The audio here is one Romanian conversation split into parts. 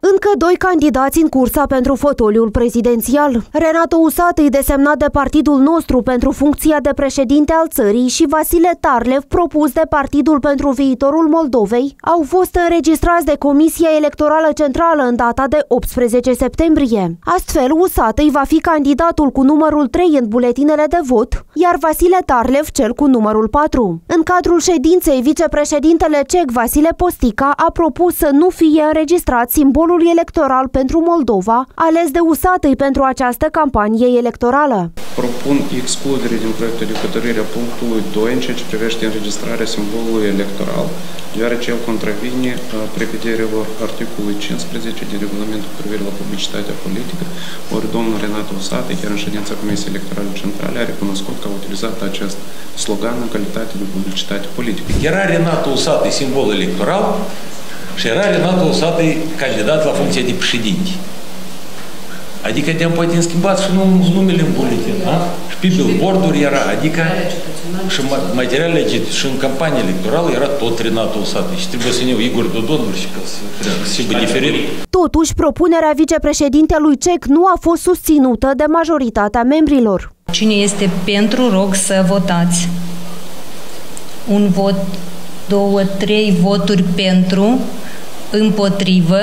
Încă doi candidați în cursa pentru fotoliul prezidențial. Renato Usatăi, desemnat de Partidul Nostru pentru funcția de președinte al țării, și Vasile Tarlev, propus de Partidul pentru Viitorul Moldovei, au fost înregistrați de Comisia Electorală Centrală în data de 18 septembrie. Astfel, Usatăi va fi candidatul cu numărul 3 în buletinele de vot, iar Vasile Tarlev cel cu numărul 4. În cadrul ședinței, vicepreședintele ceh Vasile Postica a propus să nu fie înregistrat simbolul electoral pentru Moldova, ales de Usatăi pentru această campanie electorală. Propun excludere din proiectul de hotărâre a punctului 2 în ceea ce privește înregistrarea simbolului electoral, deoarece el contravine prevederilor articolului 15 din regulamentul cu privire la publicitatea politică, ori domnul Renato Usatăi, chiar în ședința Comisiei Electorale Centrale, a recunoscut că a utilizat acest slogan în calitate de publicitate politică. Era Renato Usatăi simbol electoral și era Renato Usatăi candidat la funcția de președinte. Adică te-am poate schimbat și numele în buletin, da? Și pe billboard-uri era, adică și materialele și în campanie electorală era tot Renato Usatăi și trebuie să ne iau Igor Dodon și ca să fie diferit. Totuși, propunerea vicepreședintelui ceh nu a fost susținută de majoritatea membrilor. Cine este pentru, rog să votați. Un vot, 2, 3 voturi pentru, împotrivă,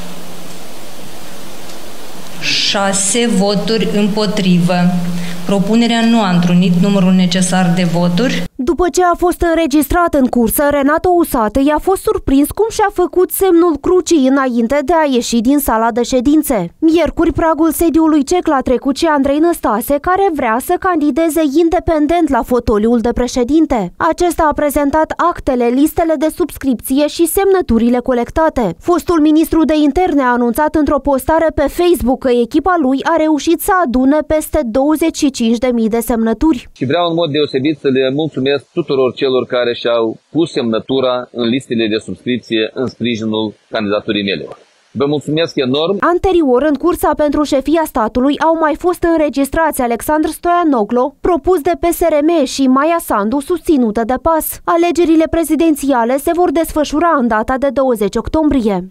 6 voturi împotrivă. Propunerea nu a întrunit numărul necesar de voturi. După ce a fost înregistrat în cursă, Renato Usatăi a fost surprins cum și-a făcut semnul crucii înainte de a ieși din sala de ședințe. Miercuri, pragul sediului ceh l-a trecut și Andrei Năstase, care vrea să candideze independent la fotoliul de președinte. Acesta a prezentat actele, listele de subscripție și semnăturile colectate. Fostul ministru de interne a anunțat într-o postare pe Facebook că echipa lui a reușit să adune peste 25.000 de semnături. Și vreau în mod deosebit să le mulțumesc tuturor celor care și-au pus semnătura în listele de subscripție în sprijinul candidaturii mele. Vă mulțumesc enorm! Anterior, în cursa pentru șefia statului, au mai fost înregistrați Alexandru Stoianoglo, propus de PSRM, și Maia Sandu, susținută de PAS. Alegerile prezidențiale se vor desfășura în data de 20 octombrie.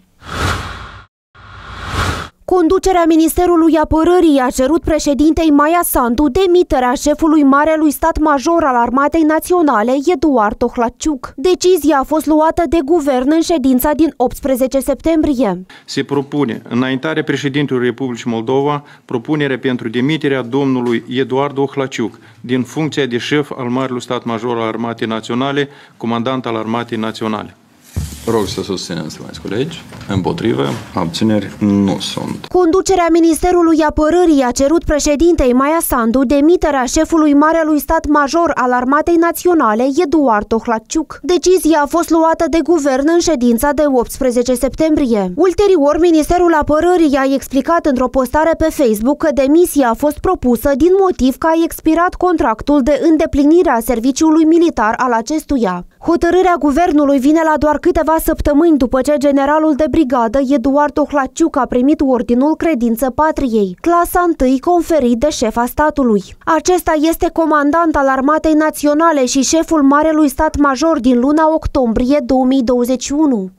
Conducerea Ministerului Apărării a cerut președintei Maia Sandu demiterea șefului Marelui Stat Major al Armatei Naționale, Eduard Ohlaciuc. Decizia a fost luată de guvern în ședința din 18 septembrie. Se propune înaintarea președintelui Republicii Moldova propunerea pentru demiterea domnului Eduard Ohlaciuc din funcția de șef al Marelui Stat Major al Armatei Naționale, comandant al Armatei Naționale. Rog să susținem, stimați colegi. Împotrivă, abțineri nu sunt. Conducerea Ministerului Apărării a cerut președintei Maia Sandu demiterea șefului Marelui Stat Major al Armatei Naționale, Eduard Ohlaciuc. Decizia a fost luată de guvern în ședința de 18 septembrie. Ulterior, Ministerul Apărării a explicat într-o postare pe Facebook că demisia a fost propusă din motiv că a expirat contractul de îndeplinire a serviciului militar al acestuia. Hotărârea guvernului vine la doar câteva săptămâni după ce generalul de brigadă Eduard Ohlaciuc a primit ordinul Credință Patriei, clasa 1 conferit de șefa statului. Acesta este comandant al Armatei Naționale și șeful Marelui Stat Major din luna octombrie 2021.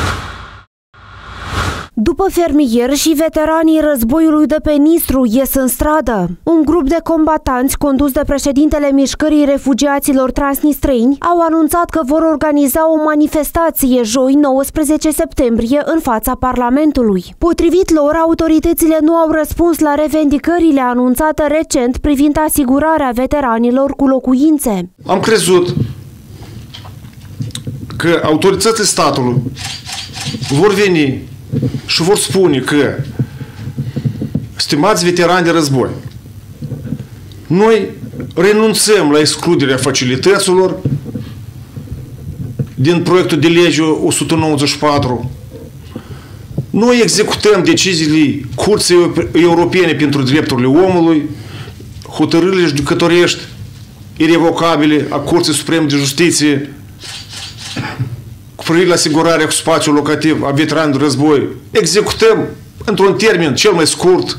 După fermieri și veteranii războiului de pe Nistru ies în stradă. Un grup de combatanți condus de președintele Mișcării Refugiaților Transnistreni au anunțat că vor organiza o manifestație joi 19 septembrie în fața Parlamentului. Potrivit lor, autoritățile nu au răspuns la revendicările anunțate recent privind asigurarea veteranilor cu locuințe. Am crezut că autoritățile statului vor veni și vor spune că, stimați veterani de război, noi renunțăm la excluderea facilităților din proiectul de lege 194. Noi executăm deciziile Curții Europene pentru Drepturile Omului, hotărârile judecătorești irevocabile a Curții Supreme de Justiție cu privire la asigurarea cu spațiu locativ a veteranilor de război. Executăm într-un termen cel mai scurt.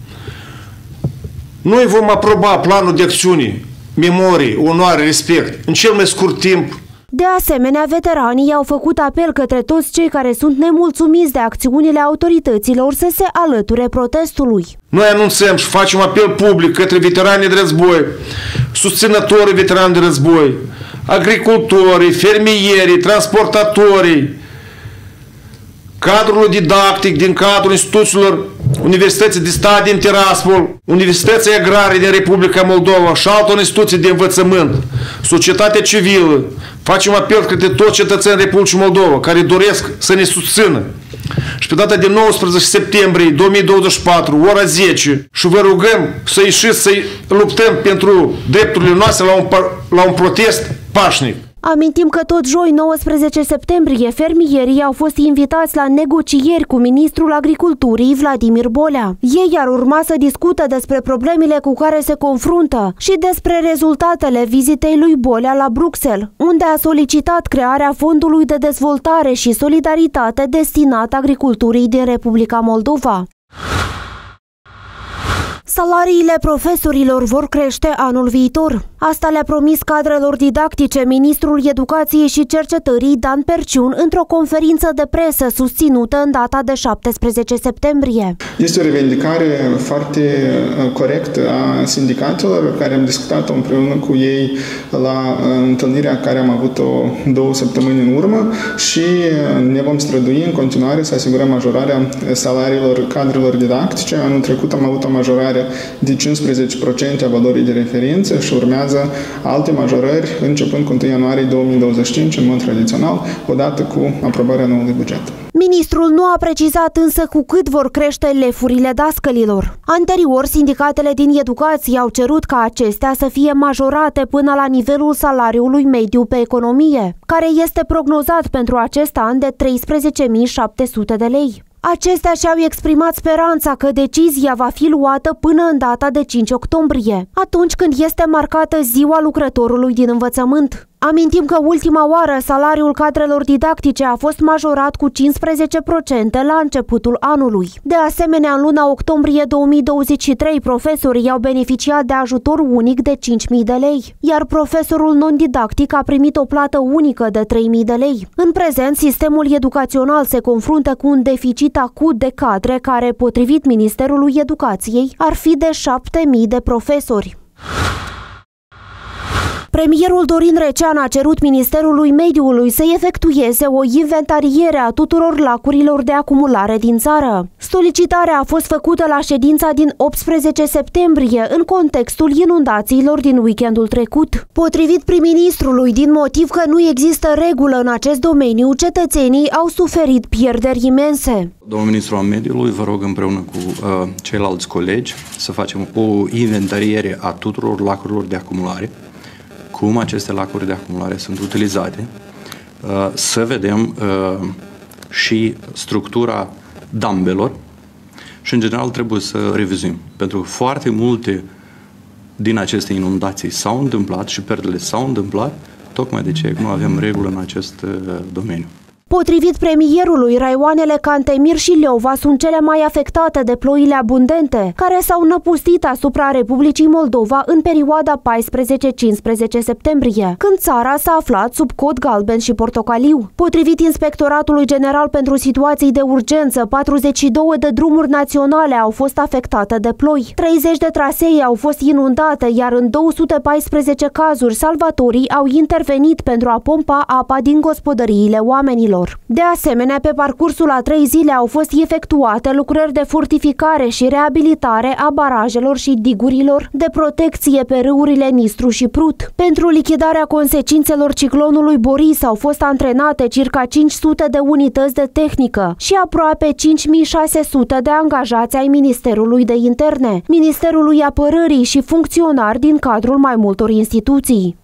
Noi vom aproba planul de acțiune, memorie, onoare, respect în cel mai scurt timp. De asemenea, veteranii au făcut apel către toți cei care sunt nemulțumiți de acțiunile autorităților să se alăture protestului. Noi anunțăm și facem apel public către veteranii de război, susținătorii veterani de război, agricultorii, fermierii, transportatorii, cadrul didactic din cadrul instituțiilor Universității de Stat din Tiraspol, Universității Agrare din Republica Moldova și alte instituții de învățământ, societatea civilă. Facem apel către toți cetățenii Republicii Moldova care doresc să ne susțină. Și pe data de 19 septembrie 2024, ora 10, și vă rugăm să ieșiți, să luptăm pentru drepturile noastre la un protest pașnic. Amintim că tot joi, 19 septembrie, fermierii au fost invitați la negocieri cu ministrul agriculturii Vladimir Bolea. Ei ar urma să discută despre problemele cu care se confruntă și despre rezultatele vizitei lui Bolea la Bruxelles, unde a solicitat crearea Fondului de Dezvoltare și Solidaritate destinat agriculturii din Republica Moldova. Salariile profesorilor vor crește anul viitor. Asta le-a promis cadrelor didactice ministrul Educației și Cercetării Dan Perciun într-o conferință de presă susținută în data de 17 septembrie. Este o revendicare foarte corectă a sindicatelor, care am discutat împreună cu ei la întâlnirea care am avut-o 2 săptămâni în urmă și ne vom strădui în continuare să asigurăm majorarea salariilor cadrelor didactice. Anul trecut am avut o majorare de 15% a valorii de referință și urmează alte majorări începând cu 1 ianuarie 2025 în mod tradițional, odată cu aprobarea noului buget. Ministrul nu a precizat însă cu cât vor crește lefurile dascălilor. Anterior, sindicatele din educație au cerut ca acestea să fie majorate până la nivelul salariului mediu pe economie, care este prognozat pentru acest an de 13.700 de lei. Acestea și-au exprimat speranța că decizia va fi luată până în data de 5 octombrie, atunci când este marcată Ziua Lucrătorului din Învățământ. Amintim că ultima oară salariul cadrelor didactice a fost majorat cu 15% la începutul anului. De asemenea, în luna octombrie 2023, profesorii au beneficiat de ajutor unic de 5.000 de lei, iar profesorul non-didactic a primit o plată unică de 3.000 de lei. În prezent, sistemul educațional se confruntă cu un deficit acut de cadre care, potrivit Ministerului Educației, ar fi de 7.000 de profesori. Premierul Dorin Recean a cerut Ministerului Mediului să efectueze o inventariere a tuturor lacurilor de acumulare din țară. Solicitarea a fost făcută la ședința din 18 septembrie în contextul inundațiilor din weekendul trecut. Potrivit prim-ministrului, din motiv că nu există regulă în acest domeniu, cetățenii au suferit pierderi imense. Domnul ministru al Mediului, vă rog împreună cu ceilalți colegi să facem o inventariere a tuturor lacurilor de acumulare, cum aceste lacuri de acumulare sunt utilizate, să vedem și structura dambelor și, în general, trebuie să revizuim. Pentru că foarte multe din aceste inundații s-au întâmplat și perdele s-au întâmplat, tocmai de ce nu avem regulă în acest domeniu. Potrivit premierului, raioanele Cantemir și Leova sunt cele mai afectate de ploile abundente, care s-au năpustit asupra Republicii Moldova în perioada 14-15 septembrie, când țara s-a aflat sub cod galben și portocaliu. Potrivit Inspectoratului General pentru Situații de Urgență, 42 de drumuri naționale au fost afectate de ploi, 30 de trasee au fost inundate, iar în 214 cazuri salvatorii au intervenit pentru a pompa apa din gospodăriile oamenilor. De asemenea, pe parcursul a 3 zile au fost efectuate lucrări de fortificare și reabilitare a barajelor și digurilor de protecție pe râurile Nistru și Prut. Pentru lichidarea consecințelor ciclonului Boris au fost antrenate circa 500 de unități de tehnică și aproape 5600 de angajați ai Ministerului de Interne, Ministerului Apărării și funcționari din cadrul mai multor instituții.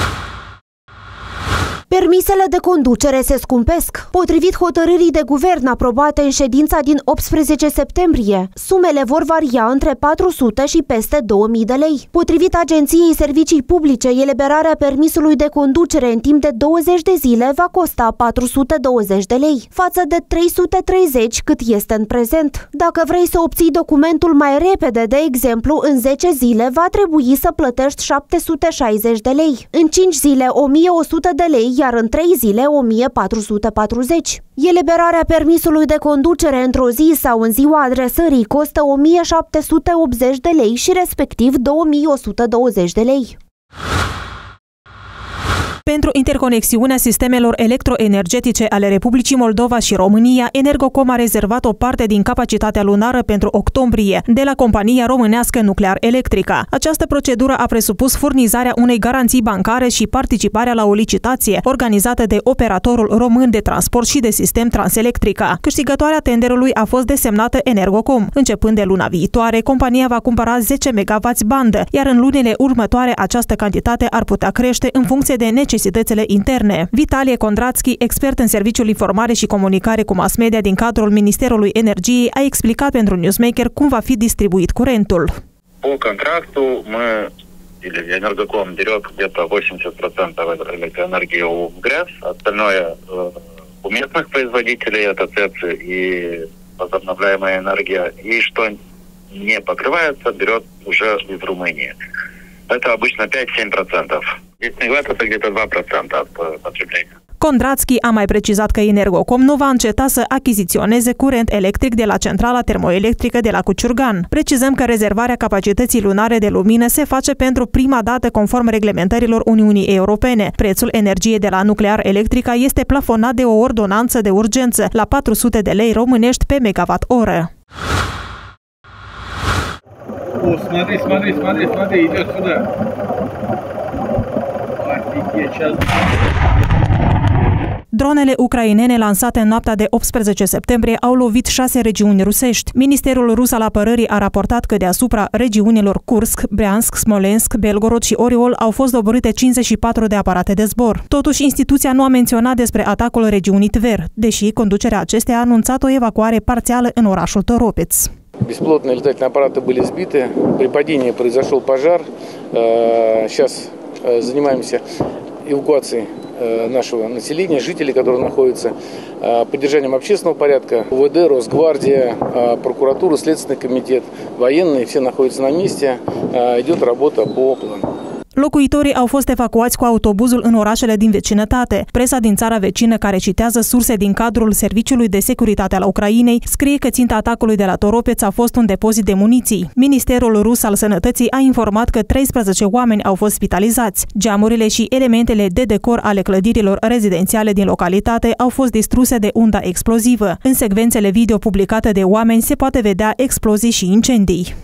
Permisele de conducere se scumpesc. Potrivit hotărârii de guvern aprobate în ședința din 18 septembrie, sumele vor varia între 400 și peste 2000 de lei. Potrivit Agenției Servicii Publice, eliberarea permisului de conducere în timp de 20 de zile va costa 420 de lei, față de 330 cât este în prezent. Dacă vrei să obții documentul mai repede, de exemplu, în 10 zile, va trebui să plătești 760 de lei. În 5 zile, 1100 de lei, iar în 3 zile 1440. Eliberarea permisului de conducere într-o zi sau în ziua adresării costă 1780 de lei și respectiv 2120 de lei. Pentru interconexiunea sistemelor electroenergetice ale Republicii Moldova și România, Energocom a rezervat o parte din capacitatea lunară pentru octombrie de la compania românească Nuclear Electrica. Această procedură a presupus furnizarea unei garanții bancare și participarea la o licitație organizată de operatorul român de transport și de sistem Transelectrica. Câștigătoarea tenderului a fost desemnată Energocom. Începând de luna viitoare, compania va cumpăra 10 MW bandă, iar în lunile următoare această cantitate ar putea crește în funcție de necesitățile interne. Vitalie Kondratsky, expert în serviciul informare și comunicare cu mass media din cadrul Ministerului Energiei, a explicat pentru Newsmaker cum va fi distribuit curentul. По контракту мы, или Энергоком берет где-то 80% электроэнергии у ГРЭС, остальное у местных производителей, это ЦЕП и возобновляемая энергия, и что не покрывается, берет уже из Румынии. Это обычно 5-7%. Здесь это где-то 2% от потребления. Kondratsky a mai precizat că Energocom nu va înceta să achiziționeze curent electric de la centrala termoelectrică de la Cuciurgan. Precizăm că rezervarea capacității lunare de lumină se face pentru prima dată conform reglementărilor Uniunii Europene. Prețul energiei de la Nuclear Electrica este plafonat de o ordonanță de urgență la 400 de lei românești pe megawatt-oră. Смотри, идет сюда. Офигеть, сейчас... Dronele ucrainene lansate în noaptea de 18 septembrie au lovit 6 regiuni rusești. Ministerul rus al apărării a raportat că deasupra regiunilor Kursk, Bryansk, Smolensk, Belgorod și Oriol au fost doborâte 54 de aparate de zbor. Totuși, instituția nu a menționat despre atacul regiunii Tver, deși conducerea acesteia a anunțat o evacuare parțială în orașul Toropets. Беспилотные летательные аппараты были сбиты. При падении произошел пожар. Сейчас занимаемся эвакуацией нашего населения, жителей, которые находятся, поддержанием общественного порядка. УВД, Росгвардия, прокуратура, Следственный комитет, военные, все находятся на месте. Идет работа по плану. Locuitorii au fost evacuați cu autobuzul în orașele din vecinătate. Presa din țara vecină, care citează surse din cadrul Serviciului de Securitate al Ucrainei, scrie că ținta atacului de la Toropets a fost un depozit de muniții. Ministerul rus al Sănătății a informat că 13 oameni au fost spitalizați. Geamurile și elementele de decor ale clădirilor rezidențiale din localitate au fost distruse de unda explozivă. În secvențele video publicate de oameni se poate vedea explozii și incendii.